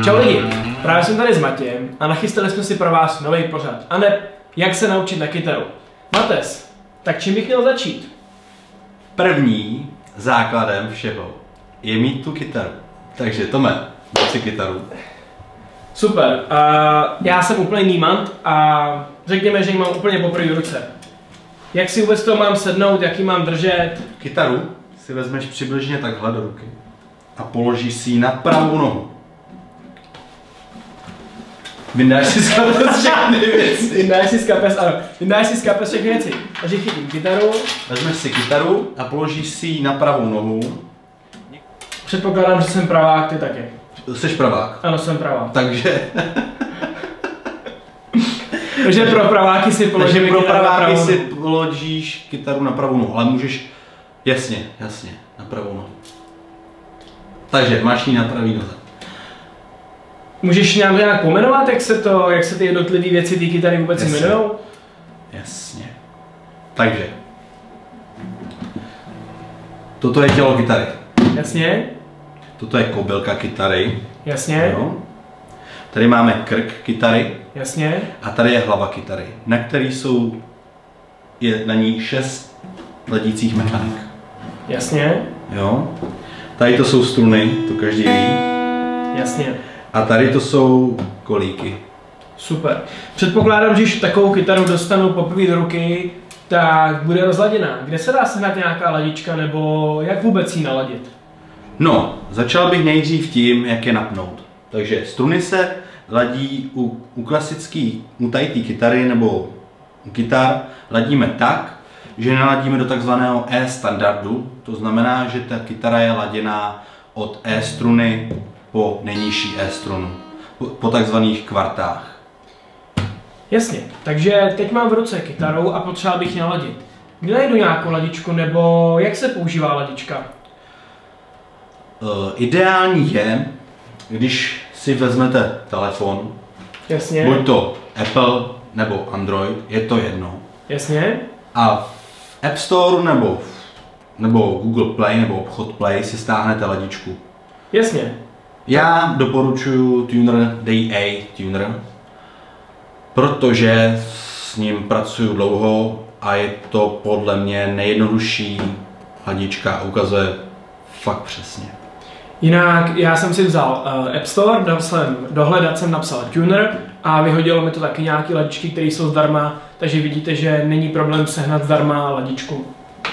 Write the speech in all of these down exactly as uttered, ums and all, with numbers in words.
Čau lidi, právě jsem tady s Matějem a nachystali jsme si pro vás nový pořad. A ne, jak se naučit na kytaru. Mates, tak čím bych měl začít? První základem všeho je mít tu kytaru. Takže Tome, dej si kytaru. Super, uh, já jsem úplný nímant a řekněme, že ji mám úplně poprvé v ruce. Jak si vůbec to mám sednout, jak ji mám držet? Kytaru si vezmeš přibližně takhle do ruky a položíš si ji na pravou nohu. Vyndáš si z kapes všechny věci. Vyndáš si z kapes, ano. Vyndáš si z kapes všechny věci. Takže chytím kytaru. Vezmeš si kytaru a položíš si ji na pravou nohu. Předpokládám, že jsem pravák, ty taky. Jsi pravák. Ano, jsem pravák. Takže... Takže pro praváky si položím Takže pro kytaru na praváky pravou si nohu. položíš kytaru na pravou nohu, ale můžeš... Jasně, jasně, na pravou nohu. Takže máš ji na pravý noze. Můžeš nám nějak pomenovat, jak se to, jak se ty jednotlivé věci té kytary vůbec jmenují? Jasně. Takže. Toto je tělo kytary. Jasně. Toto je kobylka kytary. Jasně. Jo. Tady máme krk kytary. Jasně. A tady je hlava kytary, na který jsou, je na ní šest ledících mechanik. Jasně. Jo. Tady to jsou struny, to každý ví. Jasně. A tady to jsou kolíky. Super. Předpokládám, že když takovou kytaru dostanu poprvé do ruky, tak bude rozladěná. Kde se dá sehnat nějaká ladička, nebo jak vůbec ji naladit? No, začal bych nejdřív tím, jak je napnout. Takže struny se ladí u, u klasický, u tady té kytary nebo u kytar ladíme tak, že naladíme do takzvaného E standardu. To znamená, že ta kytara je laděná od E struny po nejnižší E strunu, po, po takzvaných kvartách. Jasně, takže teď mám v ruce kytaru a potřeba bych ji naladit. Kde najdu nějakou ladičku, nebo jak se používá ladička? Uh, ideální je, když si vezmete telefon, Jasně. buď to Apple nebo Android, je to jedno. Jasně. A v App Store nebo, nebo Google Play nebo obchod Play si stáhnete ladičku. Jasně. Já doporučuji Tuner D A Tuner, protože s ním pracuji dlouho a je to podle mě nejjednodušší ladička a ukazuje fakt přesně. Jinak já jsem si vzal uh, App Store, dal jsem, do hledat jsem napsal Tuner a vyhodilo mi to taky nějaké ladičky, které jsou zdarma, takže vidíte, že není problém sehnat zdarma ladičku.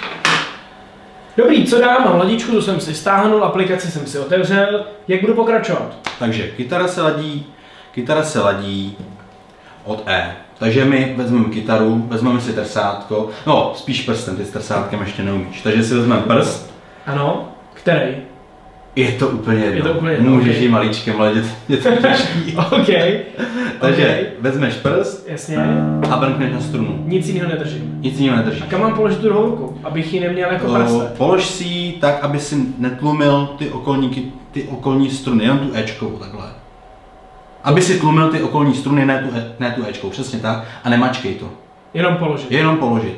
Dobrý, co dám? Mám ladičku, tu jsem si stáhnul, aplikaci jsem si otevřel, jak budu pokračovat? Takže kytara se ladí, kytara se ladí od E. Takže my vezmeme kytaru, vezmeme si trsátko, no spíš prstem, ty s trsátkem ještě neumíš, takže si vezmeme prst. Ano, který? Je to úplně jedno. Je to úplně jedno. Můžeš Okay. jí maličkem ladit, je to těžký. OK. Takže okay. vezmeš prst. Jasně. A brnkneš na strunu. Nic jiného nedržím. Nic jiného nedržíš. A kam mám položit tu druhou ruku, abych ji neměl jako prase? Polož si ji tak, aby si netlumil ty okolní, ty okolní struny, jenom tu Ečkou takhle. Aby si tlumil ty okolní struny, ne tu, ne tu Ečkou, přesně tak. A nemačkej to. Jenom položit. Jenom položit.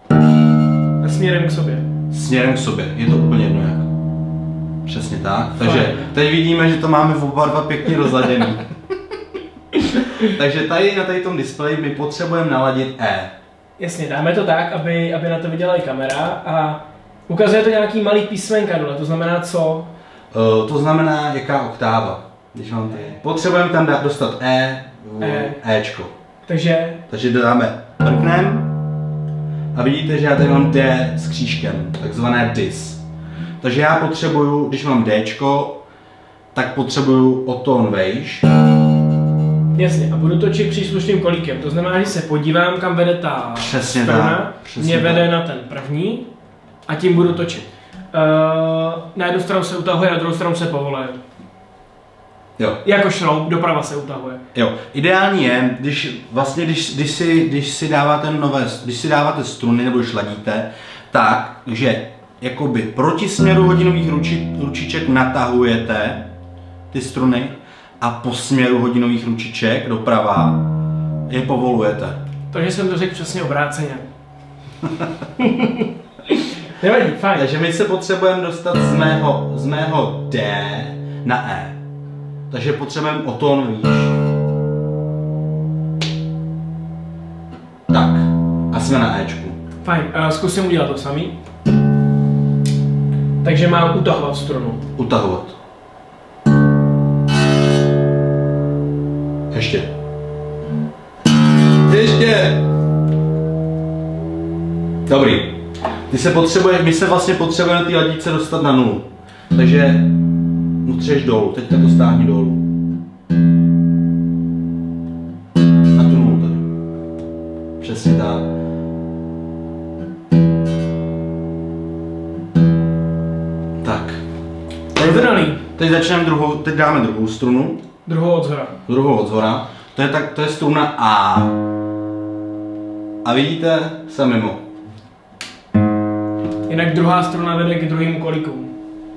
A směrem k sobě. Směrem k sobě, je to úplně jedno jak. Přesně tak. Takže Fajn. teď vidíme, že to máme oba dva pěkně rozladěný. Takže tady na tady tom displeji my potřebujeme naladit E. Jasně, dáme to tak, aby, aby na to viděla i kamera a ukazuje to nějaký malý písmenka dole, to znamená co? Uh, to znamená jaká oktáva. Když mám tady. Potřebujeme tam dát, dostat E, E. Ečko. Takže? Takže dodáme brknem a vidíte, že já tady mám D s křížkem, takzvané dis. Takže já potřebuju, když mám Dčko, tak potřebuju o tón vejš. Jasně, a budu točit příslušným kolíkem, to znamená, že se podívám, kam vede ta Přesně struna, tak, přesně mě vede tak. na ten první a tím budu točit. Uh, na jednu stranu se utahuje, na druhou stranu se povoluje. Jo. Jako šroub, doprava se utahuje. Jo. Ideální je, když vlastně, když, když, si, když si dáváte nové, když si dáváte struny nebo když ladíte, tak, že jakoby proti směru hodinových ruči, ručiček natahujete ty struny a po směru hodinových ručiček doprava je povolujete. Takže jsem to řekl přesně obráceně. Nevadí, fajn. Takže my se potřebujeme dostat z mého, z mého D na E. takže potřebujeme o tón výš. Tak, a jsme na Ečku. Fajn, uh, zkusím udělat to samý. Takže mám utahovat strunu. Utahovat. Ještě. Ještě. Dobrý. Ty se potřebuješ, my se vlastně potřebujeme na té ladíčce dostat na nulu. Takže utřeš dolů, teďka to stáhni dolů. Na tu nulu tady. Přesně tak. Tak. Teď, teď začneme druhou, teď dáme druhou strunu. Druhou od zhora. Druhou od zhora. To je, tak, to je struna A. A vidíte, jsem mimo. Jinak druhá struna vede k druhým kolikům.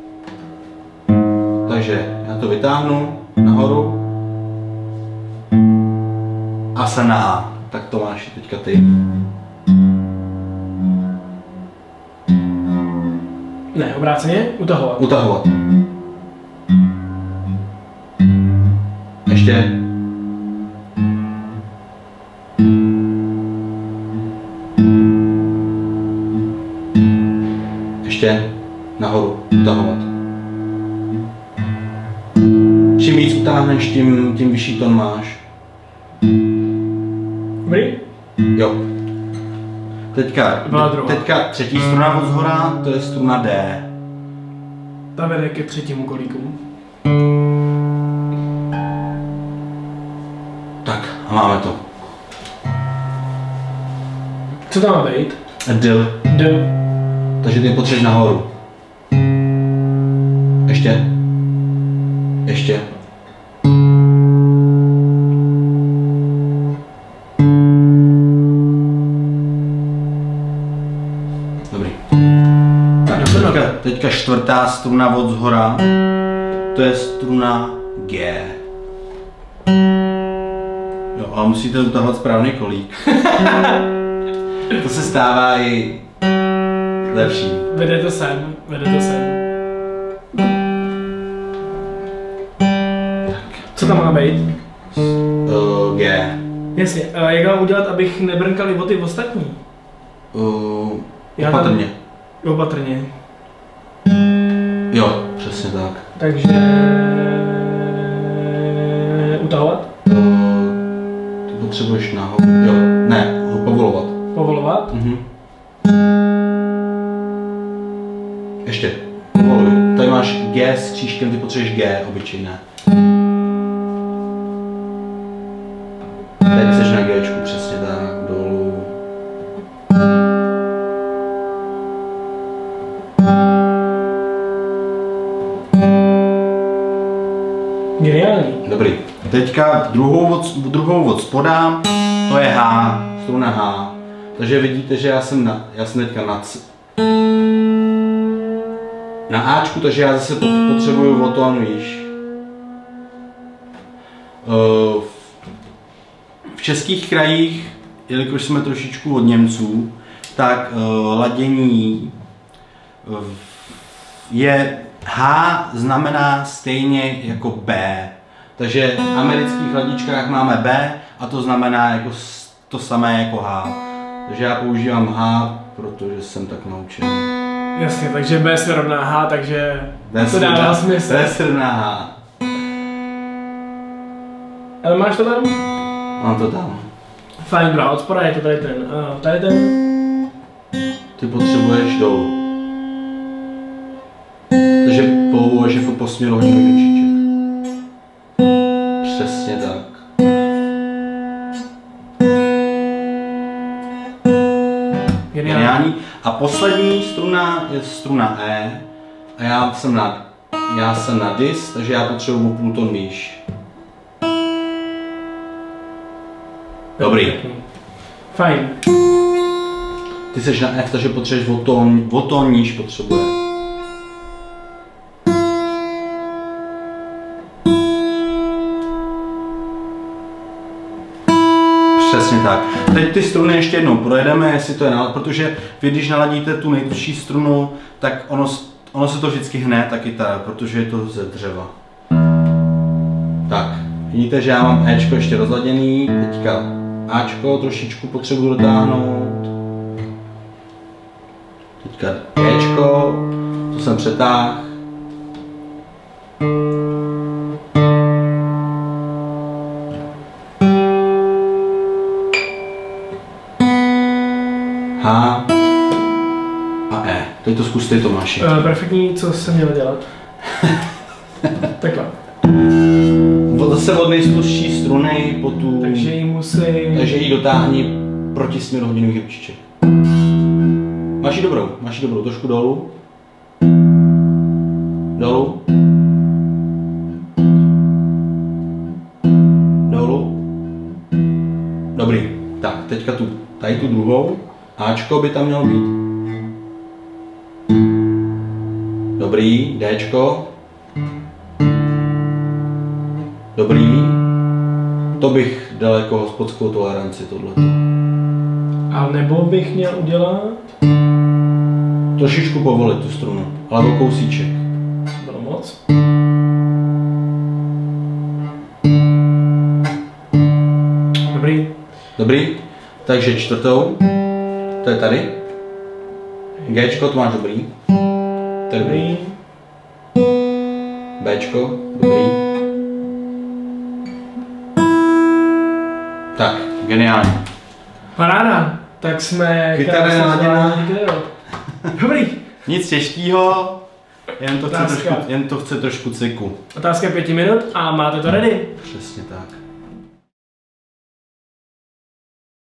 Takže já to vytáhnu nahoru. A jsem na A. Tak to máš teďka ty. Ne, obráceně, utahovat. Utahovat. Ještě. Ještě. Nahoru. Utahovat. Čím víc utáhneš, tím, tím vyšší tón máš. Dobrý? Jo. Teďka, teďka třetí struna od zhora, to je struna D. Ta vede ke třetímu kolíku. Tak, a máme to. Co tam má být? D. D. Takže ty potřebuješ nahoru. Ještě. Ještě. Dobrý. Tak, teďka, teďka čtvrtá struna od zhora. To je struna G. Jo, ale musíte utahovat správný kolík. To se stává i lepší. Vede to sem, vede to sem. Tak. Co tam má být? Uh, G. Jasně, a jak mám udělat, abych nebrnkali o ty ostatní? Uh, Já opatrně. Tam... Opatrně. Jo, přesně tak. Takže... Utahovat? Uh, ty potřebuješ nahoru. Jo, ne, ho povolovat. Povolovat? Mhm. Ještě. Povoluj. Tady máš G s křížkem, ty potřebuješ G, obyčejné. Teď seš na Gčku, přesně tak, dolů. Geniální. Dobrý. Teďka druhou od, druhou od spoda, to je H, struna H. Takže vidíte, že já jsem, na, já jsem teďka na, na Ačku, takže já zase potřebuju o tón výš. V českých krajích, jelikož jsme trošičku od Němců, tak ladění je H znamená stejně jako B. Takže v amerických ladíčkách máme B a to znamená jako to samé jako H. Takže já používám H, protože jsem tak naučený. Jasně, takže B se rovná H, takže B to dává smysl. B se rovná H. Ale máš to tam? Mám to tam. Fajn, bra, od spoda je to tady ten. Uh, tady ten. Ty potřebuješ dolů. Takže povoluješ jako po směru hodinu ručiček. Přesně tak. Geniální. A poslední struna je struna E. A já jsem na, já jsem na dis, takže já potřebuji půl tón výš. Dobrý. Fajn. Ty jsi na F, takže potřebuješ o tón, o tón níž potřebuje. Přesně tak. Teď ty struny ještě jednou projedeme, jestli to je nálad, protože vy když naladíte tu nejtvrdší strunu, tak ono, ono se to vždycky hne, ta kytara, protože je to ze dřeva. Tak, vidíte, že já mám Ečko ještě rozladěný, teďka Ačko trošičku potřebuji dotáhnout. Teďka Gčko, to jsem přetáhl. H a E. Teď to zkuste, Tomáši. Uh, perfektní, co jsem měl dělat? Takhle. Zase od nejslužší struny po tu... Takže ji musí... Takže ji dotáhni proti směru hodinových ručiček. Máš ji dobrou, máš ji dobrou, trošku dolů. Dolů. Dolů. Dobrý. Tak, teďka tu, tady tu druhou. Ačko by tam mělo být. Dobrý, Dčko. Dobrý. To bych dal jako hospodskou toleranci tohleto. A nebo bych měl udělat... Trošičku povolit tu strunu, ale o kousíček. Bylo moc. Dobrý. Dobrý. Takže čtvrtou. To je tady. Gčko, to máš dobrý. To je dobrý. Bčko, dobrý. Tak, geniálně. Paráda. Tak jsme... Kytara je naladěná. Dobrý. Nic těžkého, jen to chce Otázka. trošku, jen to chce trošku cviku. Otázka pěti minut a máte to ready? Přesně tak.